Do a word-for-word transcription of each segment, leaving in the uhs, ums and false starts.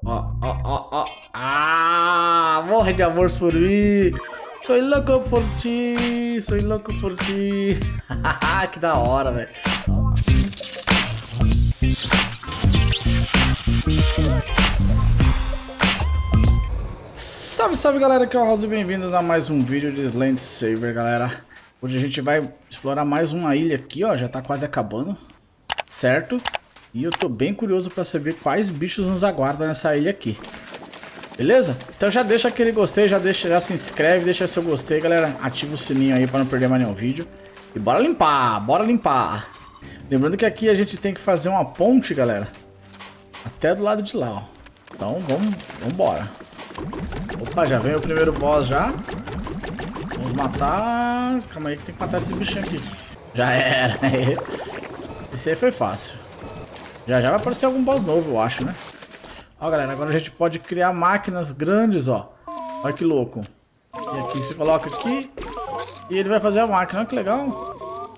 Ó, ó, ó, ó. Ah, morre de amor por mim. Sou louco por ti, sou louco por ti. Que da hora, velho. Salve, salve, galera, aqui é o Rosa e bem-vindos a mais um vídeo de Slend Saber, galera. Hoje a gente vai explorar mais uma ilha aqui, ó, já tá quase acabando, certo? E eu tô bem curioso pra saber quais bichos nos aguardam nessa ilha aqui. Beleza? Então já deixa aquele gostei, já, deixa, já se inscreve, deixa seu gostei, galera. Ativa o sininho aí pra não perder mais nenhum vídeo. E bora limpar, bora limpar. Lembrando que aqui a gente tem que fazer uma ponte, galera, até do lado de lá, ó. Então vamos, vamos embora. Opa, já vem o primeiro boss já. Vamos matar... Calma aí que tem que matar esse bichinho aqui. Já era. Esse aí foi fácil. Já já vai aparecer algum boss novo, eu acho, né? Ó, galera, agora a gente pode criar máquinas grandes, ó. Olha que louco. E aqui você coloca aqui e ele vai fazer a máquina. Olha que legal.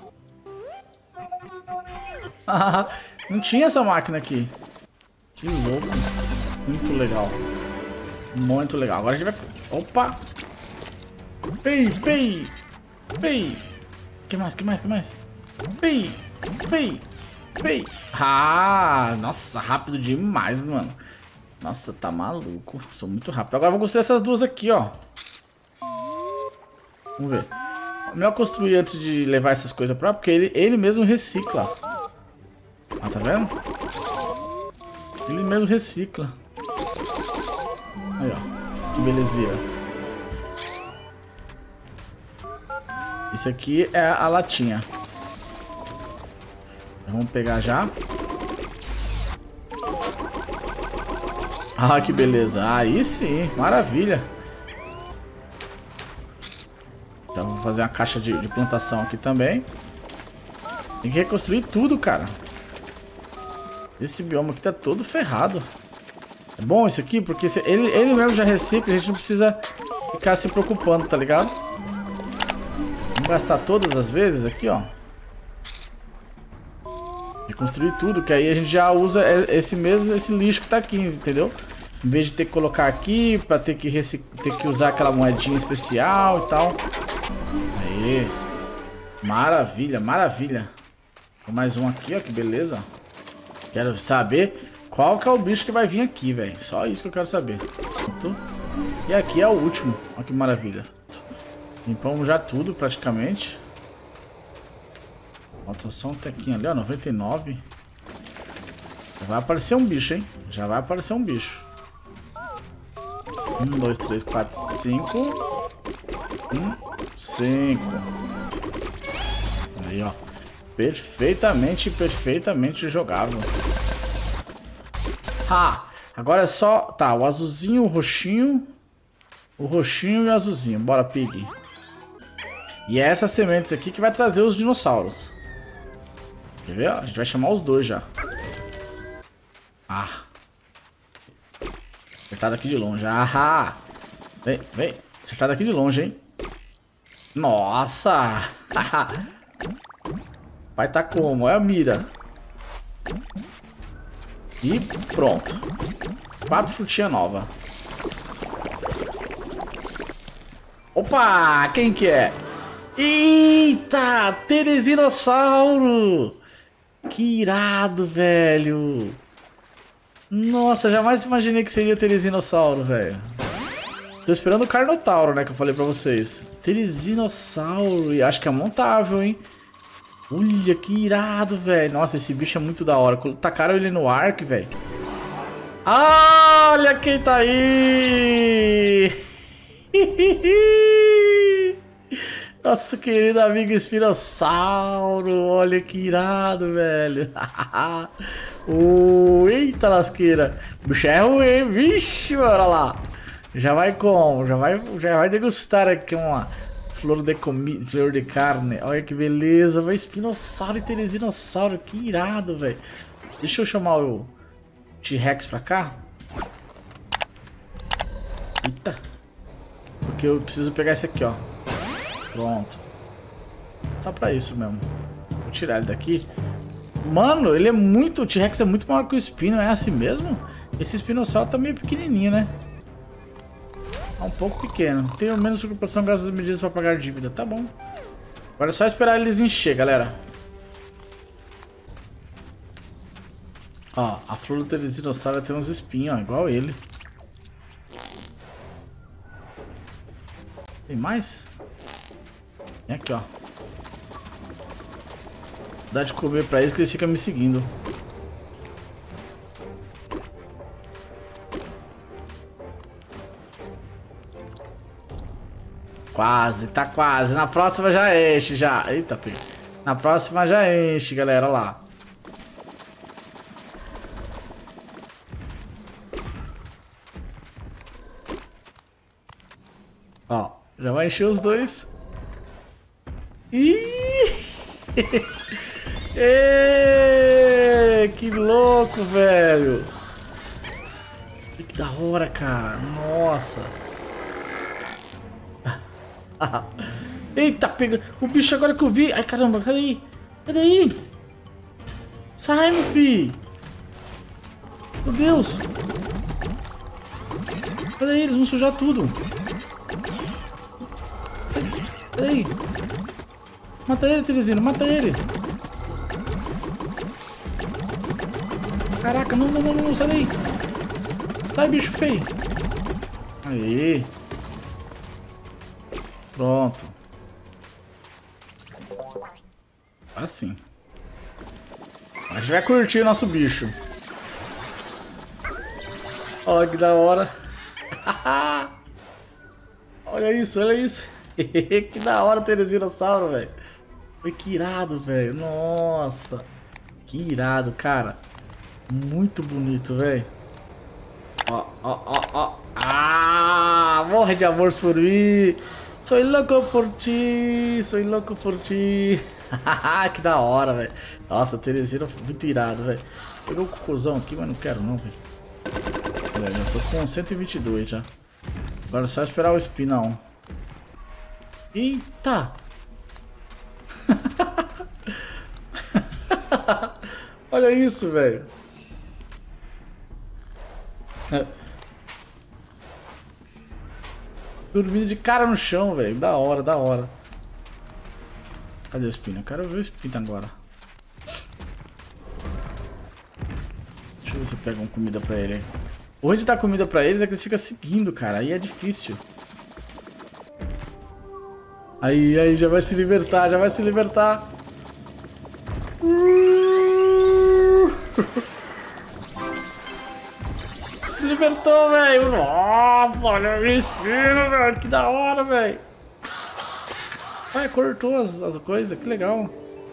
Não tinha essa máquina aqui. Que louco. Muito legal. Muito legal. Agora a gente vai... Opa! Pei, pei! Pei! Que mais, que mais, que mais? Pei! Pei! Pei! Ah! Nossa, rápido demais, mano. Nossa, tá maluco. Sou muito rápido. Agora eu vou construir essas duas aqui, ó. Vamos ver. Melhor construir antes de levar essas coisas pra... Porque ele, ele mesmo recicla. Ah, tá vendo? Ele mesmo recicla. Aí, ó. Que belezinha. Esse aqui é a latinha. Vamos pegar já. Ah, que beleza. Aí sim, maravilha. Então vou fazer uma caixa de, de plantação aqui também. Tem que reconstruir tudo, cara. Esse bioma aqui tá todo ferrado. É bom isso aqui, porque se ele, ele mesmo já recicla, a gente não precisa ficar se preocupando, tá ligado? Vamos gastar todas as vezes aqui, ó. Reconstruir tudo, que aí a gente já usa esse mesmo, esse lixo que tá aqui, entendeu? Em vez de ter que colocar aqui, pra ter que, ter que usar aquela moedinha especial e tal. Aí. Maravilha, maravilha. Tem mais um aqui, ó, que beleza. Quero saber qual que é o bicho que vai vir aqui, velho. Só isso que eu quero saber. E aqui é o último. Olha que maravilha. Limpamos já tudo, praticamente. Falta só um tequinho ali, ó. noventa e nove. Já vai aparecer um bicho, hein? Já vai aparecer um bicho. Um, dois, três, quatro, cinco. Um, cinco. Aí, ó. Perfeitamente, perfeitamente jogável. Ah, agora é só... Tá, o azulzinho, o roxinho. O roxinho e o azulzinho. Bora, Pig. E é essas sementes aqui que vai trazer os dinossauros. Quer ver? A gente vai chamar os dois já. Ah. Acertar daqui de longe. Ah! Vem, vem. Acertar daqui de longe, hein? Nossa! Vai tá como? É a mira. E pronto. Quatro frutinhas novas. Opa! Quem que é? Eita! Teresinossauro! Que irado, velho! Nossa, jamais imaginei que seria Teresinossauro, velho. Tô esperando o Carnotauro, né? Que eu falei pra vocês. Teresinossauro. E acho que é montável, hein? Olha, que irado, velho. Nossa, esse bicho é muito da hora. Tacaram ele no arco, velho. Ah, olha quem tá aí! Nosso querido amigo Espinossauro. Olha que irado, velho. Oh, eita lasqueira. O bicho é ruim, vixe, olha lá. Já vai como? Já vai, já vai degustar aqui uma flor de, comi flor de carne. Olha que beleza. Vai Espinossauro e Teresinossauro. Que irado, velho. Deixa eu chamar o T-Rex pra cá. Eita. Porque eu preciso pegar esse aqui, ó. Pronto. Só pra isso mesmo. Vou tirar ele daqui. Mano, ele é muito... O T-Rex é muito maior que o Spino. É assim mesmo? Esse espinossauro tá meio pequenininho, né? Tá um pouco pequeno. Tenho menos preocupação graças às medidas para pagar dívida. Tá bom. Agora é só esperar eles encher, galera. Ó, a flor do Teresinossaurio tem uns espinhos, ó, igual ele. Tem mais? Vem aqui, ó. Dá de comer pra eles que eles ficam me seguindo. Quase, tá quase. Na próxima já enche, já. Eita, filho. Na próxima já enche, galera. Olha lá. Ó, já vai encher os dois. Ih! Ê, que louco, velho. Que da hora, cara. Nossa. Eita, pega o bicho agora que eu vi. Ai, caramba, cadê aí? Cadê aí? Sai, meu filho. Meu Deus. Cadê aí? Eles vão sujar tudo. Cadê aí? Mata ele, Teresino, mata ele. Caraca, não, não, não, não, sai daí. Sai, bicho feio. Aí. Pronto. Assim. A gente vai curtir o nosso bicho. Olha que da hora. Olha isso, olha isso. Que da hora ter esse dinossauro, velho. Foi que irado, velho. Nossa. Que irado, cara. Muito bonito, velho. Ó, ó, ó, ó. Ah, morre de amor por mim. Sou louco por ti. Sou louco por ti. Que da hora, velho. Nossa, Teresina foi muito irado, velho. Pegou o cocôzão aqui, mas não quero não, velho. Olha, já tô com cento e vinte e dois já. Agora é só esperar o espinão. Eita! Olha isso, velho. Dormindo de cara no chão, velho. Da hora, da hora. Cadê o espinho? Eu quero ver o espinho agora. Deixa eu ver se eu pego uma comida pra ele. O ruim de dar comida pra eles é que eles ficam seguindo, cara. Aí é difícil. Aí, aí, já vai se libertar, já vai se libertar. Se libertou, velho. Nossa, olha o espinho, velho. Que da hora, velho. Ai, cortou as, as coisas, que legal.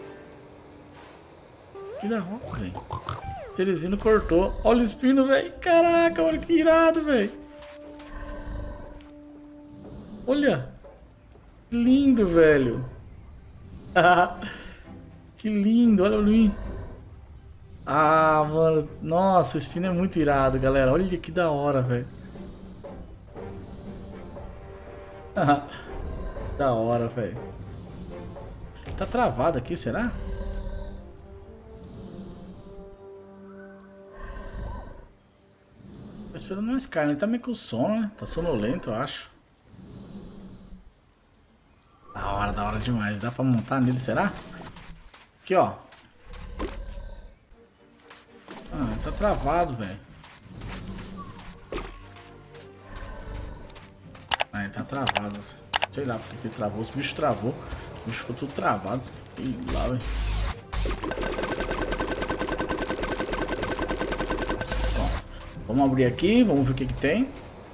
Que da hora, velho. Teresino cortou. Olha o espino, velho. Caraca, olha que irado, velho. Olha. Lindo, velho. Que lindo, olha o lindo. Ah, mano. Nossa, o espino é muito irado, galera. Olha que da hora, velho. Da hora, velho. Tá travado aqui, será? Tô esperando mais carne. Ele tá meio com sono, né? Tá sonolento, eu acho. Da hora, da hora demais. Dá pra montar nele, será? Aqui, ó. Ah, tá travado, velho. Ah, ele tá travado. Sei lá porque ele travou. Os bichos travou. O bicho ficou tudo travado. Ih, lá, velho. Bom, vamos abrir aqui. Vamos ver o que que tem.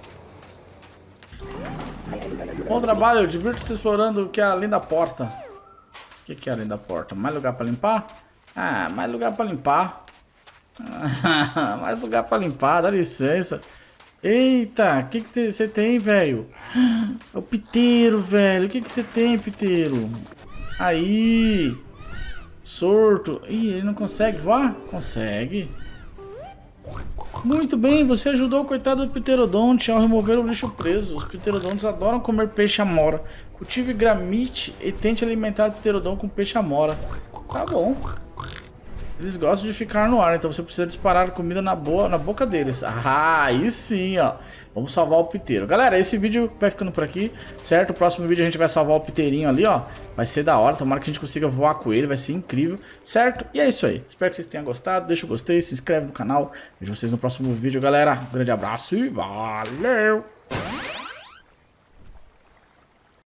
Bom trabalho, divirta-se explorando o que é além da porta. O que, que é além da porta? Mais lugar pra limpar? Ah, mais lugar pra limpar. Mais lugar pra limpar, dá licença. Eita, o que que você tem, velho? É o piteiro, velho. O que que você tem, piteiro? Aí. Sorto. Ih, ele não consegue voar? Consegue. Muito bem, você ajudou o coitado do pterodonte ao remover o lixo preso. Os pterodontes adoram comer peixe amora. Cultive gramite e tente alimentar o pterodon com peixe amora. Tá bom. eles gostam de ficar no ar, então você precisa disparar comida na, boa, na boca deles. Ah, aí sim, ó. Vamos salvar o piteiro. Galera, esse vídeo vai ficando por aqui, certo? O próximo vídeo a gente vai salvar o piteirinho ali, ó. Vai ser da hora, tomara que a gente consiga voar com ele, vai ser incrível, certo? E é isso aí. Espero que vocês tenham gostado, deixa o gostei, se inscreve no canal. Vejo vocês no próximo vídeo, galera. Um grande abraço e valeu!